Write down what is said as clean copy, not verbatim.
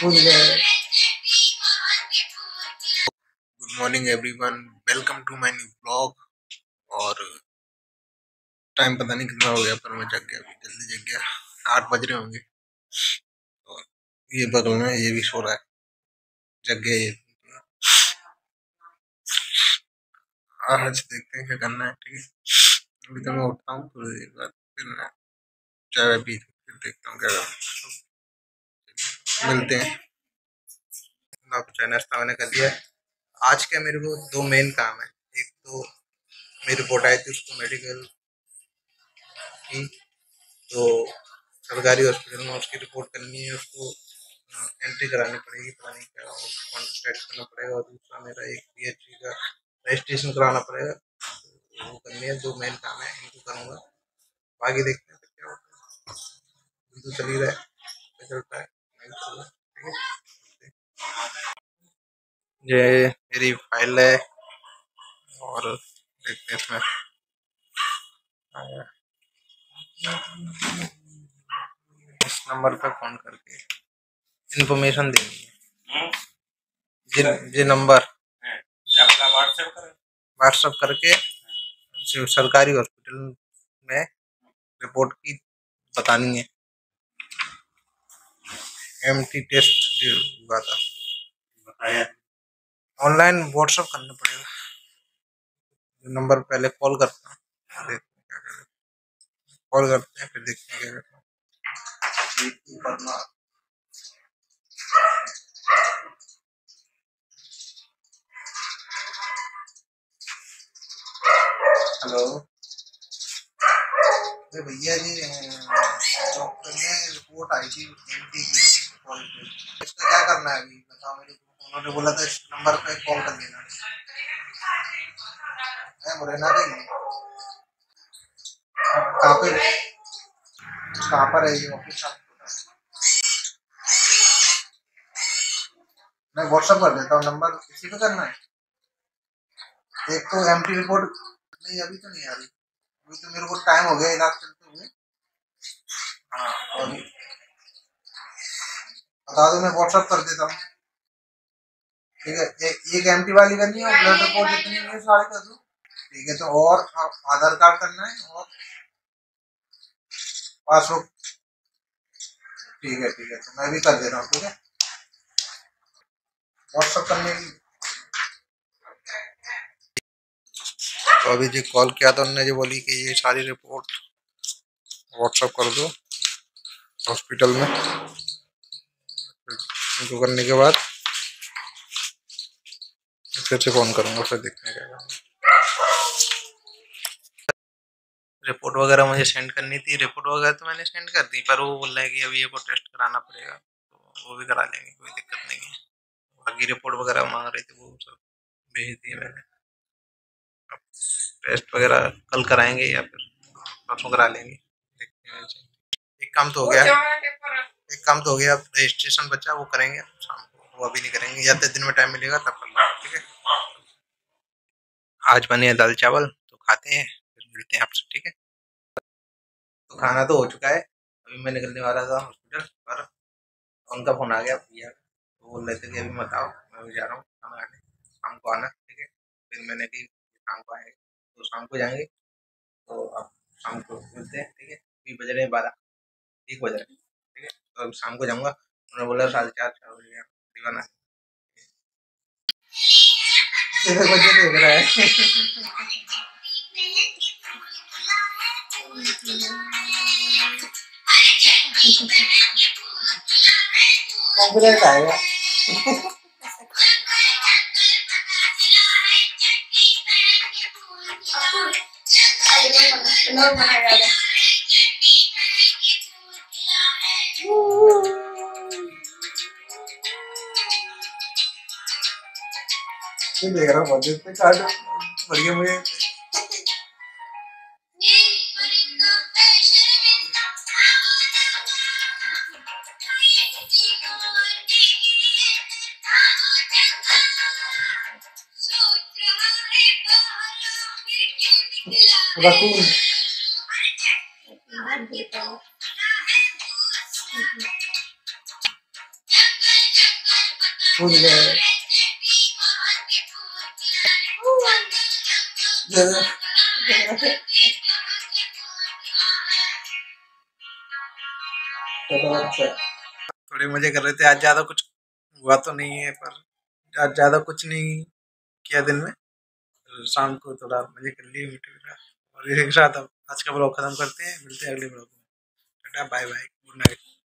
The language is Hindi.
भूल गए। Good morning everyone, welcome to my new blog. और टाइम पता नहीं कितना हो गया, पर मैं जग गया, अभी जल्दी जग गया। 8 बज रहे होंगे। और ये बगल में ये भी सो रहा है, जग गया ये। आज देखते हैं क्या करना है। ठीक है, अभी तो मैं उठता हूँ थोड़ी देर बाद, फिर मैं चाय पी फिर देखता हूँ क्या करना। मिलते हैं। आप चाय नाश्ता मैंने कर लिया है। आज क्या मेरे को दो मेन काम है। एक तो मेरी रिपोर्ट आई थी, उसको मेडिकल की, तो सरकारी हॉस्पिटल में उसकी रिपोर्ट करनी है, उसको एंट्री करानी पड़ेगी, पता नहीं क्या कॉन्टैक्ट करना पड़ेगा। और दूसरा मेरा एक पीएचडी का रजिस्ट्रेशन कराना पड़ेगा, तो वो करनी है। दो मेन काम है, इनको करूँगा, बाकी देखते हैं फिर क्या होता है। तो चल ही रहा है, चलता है, नहीं चल रहा है, ठीक है। ये मेरी फाइल है, और देखते हैं इसमें इस नंबर पर फोन करके इन्फॉर्मेशन देनी है। जी नंबर व्हाट्सएप करके जो सरकारी हॉस्पिटल में रिपोर्ट की बतानी है। एमटी टेस्ट जो हुआ था, ऑनलाइन व्हाट्सएप करना पड़ेगा। नंबर पहले कॉल करता हूँ, देखते हैं क्या करें। कॉल करते हैं, फिर देखते हैं क्या करते हैं। हेलो भैया जी, डॉक्टर ने रिपोर्ट आई थी एमटी की, इसका क्या करना है अभी बताओ मेरे को। उन्होंने बोला था इस नंबर पे कॉल कर लेना है। मुरैना के लिए कहाँ पे, कहाँ पर है ये ऑफिस आपको? मैं व्हाट्सएप कर देता हूँ, नंबर इसी पे करना है। एक तो एमटी रिपोर्ट नहीं, अभी तो नहीं आ रही, अभी तो मेरे को टाइम हो गया इलाज चलते हुए। हाँ, और बता दो, मैं व्हाट्सएप कर देता हूँ। ठीक है, एक एमटी वाली करनी है, और ब्लड रिपोर्ट जितनी है सारी कर दो। ठीक है, तो और आधार कार्ड करना है, और पासबुक। ठीक है, तो मैं भी कर दे रहा हूँ। ठीक है, व्हाट्सएप करने की। तो अभी जो कॉल किया था उन्होंने जो बोली कि ये सारी रिपोर्ट व्हाट्सएप कर दो हॉस्पिटल में। इनको करने के बाद फिर से फोन करूंगा, फिर देखने का। रिपोर्ट वगैरह मुझे सेंड करनी थी, रिपोर्ट वगैरह तो मैंने सेंड कर दी, पर वो बोल रहा है कि अभी ये को टेस्ट कराना पड़ेगा, तो वो भी करा लेंगे, कोई दिक्कत नहीं है। बाकी रिपोर्ट वगैरह मांग रहे थे, वो सब भेज दिए मैंने। अब टेस्ट वगैरह कल कराएंगे या फिर परसों करा लेंगे, देखते हैं। एक काम तो हो गया, एक काम तो हो गया, अब रजिस्ट्रेशन बचा, वो करेंगे शाम को, वो अभी नहीं करेंगे, या तो दिन में टाइम मिलेगा तब कर लेंगे। ठीक है, आज बने दाल चावल, तो खाते हैं, फिर मिलते हैं आपसे। ठीक है, तो खाना तो हो चुका है, अभी मैं निकलने वाला था हॉस्पिटल पर, उनका फोन आ गया भैया, तो बोल रहे थे कि अभी मत आओ, मैं भी जा रहा हूँ खाना खाने, शाम को आना। ठीक है, फिर मैंने कि शाम को आएंगे, तो शाम को जाएंगे, तो अब शाम को मिलते हैं। ठीक है, अभी बज रहे हैं 12, 1 बज रहे हैं। ठीक है, तो अब शाम को जाऊँगा, उन्होंने बोला 4:30 4 बजे करीबन आ। कितने बजे देख रहा है? कॉन्फिडेंट आएगा। मैं देख रहा हूँ बहुत पे कार्ड बढ़िया मुझे। रकून भूल गए। थोड़े मजे कर रहे थे। आज ज्यादा कुछ हुआ तो नहीं है, पर आज ज्यादा कुछ नहीं किया दिन में। शाम को थोड़ा मजे कर लिए मीठे के साथ। और इसी के साथ अब आज का ब्लॉग खत्म करते हैं। मिलते हैं अगले ब्लॉग में। Tata bye bye, good night.